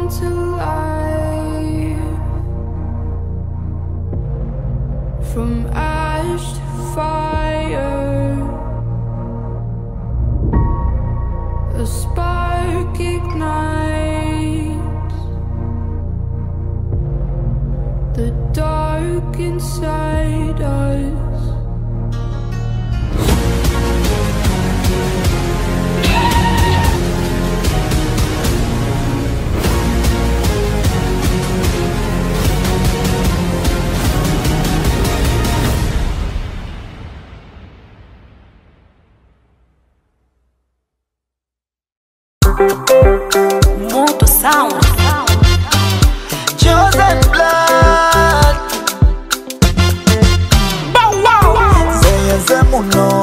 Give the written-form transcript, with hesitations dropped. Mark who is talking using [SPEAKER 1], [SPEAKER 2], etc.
[SPEAKER 1] to life, from ash to fire. A spark ignites the dark inside us.
[SPEAKER 2] Moto sound.
[SPEAKER 3] Chosen blood. Bow wow. Zeye ze muno.